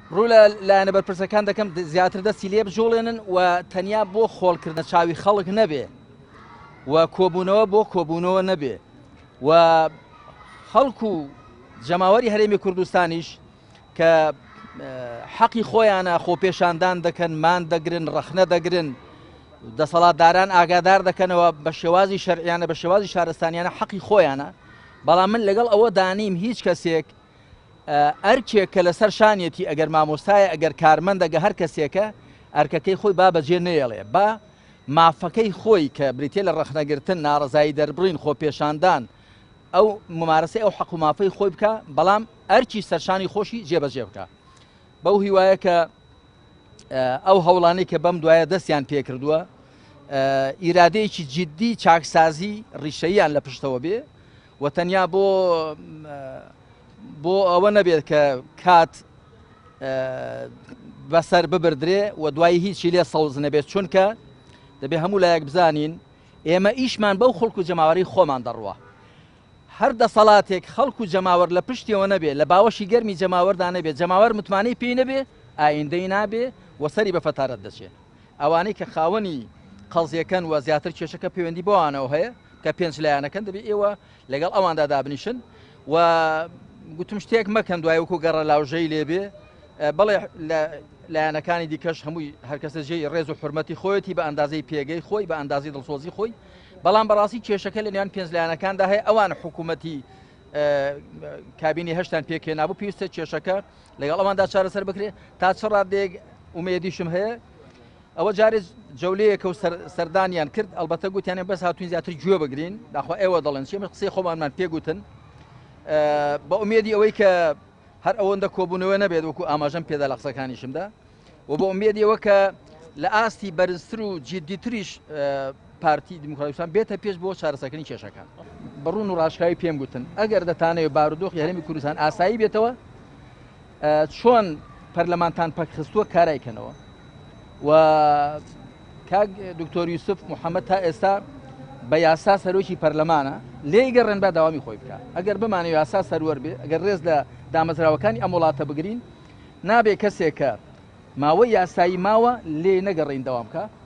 ڕوو لە لایەنە بەرپرسەکان دەکەم زیاتر دەستی لێ بژۆڵێنن و تەنیا بۆ خۆڵکردنە چاوی خەڵک نەبێ و کۆبوونەوە بۆ کۆبوونەوە نەبێ و خەڵک و جەماوەری هەرێمی کوردستانیش کە حەقی خۆیانە خۆپێشاندان دەکەن مان دەگرن ڕەخنە دەگرن دەسەڵاتداران ئاگادار دەکەنەوە بە شێوازی شەرعیانە بە شێوازی شارستانیانە حەقی خۆیانە بەڵام من لەگەڵ ئەوە دانیم هیچ کەسێک ئەرکێک کە لەسەر شانێتی ئەگەر مامۆستایە ئەگەر کارمەندەگە هەر کەسێکە ئەرکەکەی خۆی با بەجێ نێڵێ با مافەکەی خۆی کە بریتێ لە ڕەخنەگرتن ناڕزایی دەربڕین خۆپێشاندان ئەو ممارەسەی ئەو حەق و مافەی خۆی بکە بەڵام ئەرکی سەرشانی خۆشی جێبەجێ بکە بەو هیوایە کە ئەو هەوڵانەی کە بەم دوایە دەستیان پێکردووە ئیرادەیەکی جددی چاکسازی ڕیشەییان لە پشتەوە بێ و تەنیا بۆ ئەوە نەبێت کە کات بەسەر ببردرێ و دوایی هیچی لێ سەوز نەبێت چونکە دەبێ هەموو لایەک بزانین ئێمە ئیشمان بەو خەڵک و جەماوەری خۆمان دەڕوە هەر دەسەڵاتێک خەڵک و جەماوەر لە پشتیەوە نەبێت لە باوەشی گەرمی جەماوەردا نەبێت جەماوەر متمانەی پێی نەبێ ئایندەی نابێ و سەری بە فەتارەت دەچێت ئەوانەی کە خاوەنی قەڵزیەکەن و زیاتر کێشەکە پەیوەندی بۆوانەوە هەیە کە پێنج لایەنەکەن دەبێت ئێوە لەگەڵ ئەواندا دابنیشن و گوتم شتێک مەکەن دوای وەکو گەڕە لاوژەی لێبێ بەڵێ لایەنەکانی دیکەش هەمووی هەرکەسە جێی ڕێز و حرمەتی خۆیەتی بە ئەندازەی پێگەی خۆی بە ئەندازی دڵسۆزی خۆی بەڵام بەڕاستی کێشەکە لە نێوان پێنج لایەنەکاندا هەیە ئەوان حکوومەتی کابینی هەشتان پێکێنابوو پێویستە کێشەکە لەگەڵ ئەواندا چارەسەر بکرێت تا چ ڕادێک ئومێدیشم هەیە ئەوە جارێ جەولەیەکە و سەردانیان کرد ئەلبەتە گوتیانێ بەس هاتوین زیاتر گوێ بگرین داخوا ئێوە دەڵێن چێمە قسەی خۆمانمان پێگوتن بە ئومێدی ئەوەی کە هەر ئەوەندە کۆبوونەوە نەبێت وەکو ئاماژەم پێدا لە قسەکانیشمدا و بە ئومێدی ئەوە کە لە ئاستی بەرزتر و جددیتریش پارتی دیموکراتیستان بێتە پێش بۆ چارەسەرکردنی کێشەکان بەڕوون و ڕاشکاوی پێم گوتن ئەگەر دەتانەوێت بارودۆخی هەرێمی کوردستان ئاسایی بێتەوە چۆن پەرلەمانتان پەکخستووە کارایکەنەوە و کاک دکتۆر یوسف محەممەد تا ئێستا بە یاسا سەرۆکی پەرلەمانە لێی گەڕێن بە داوامی خۆی بکە ئەگەر بمانێ یاسا سەروەر بێ ئەگەر ڕێز لە دامەزراوەکانی ئەم وڵاتە بگرین نابێ کەسێک کە ماوەی یاسایی ماوە لێ نەگەڕین دەوام بکە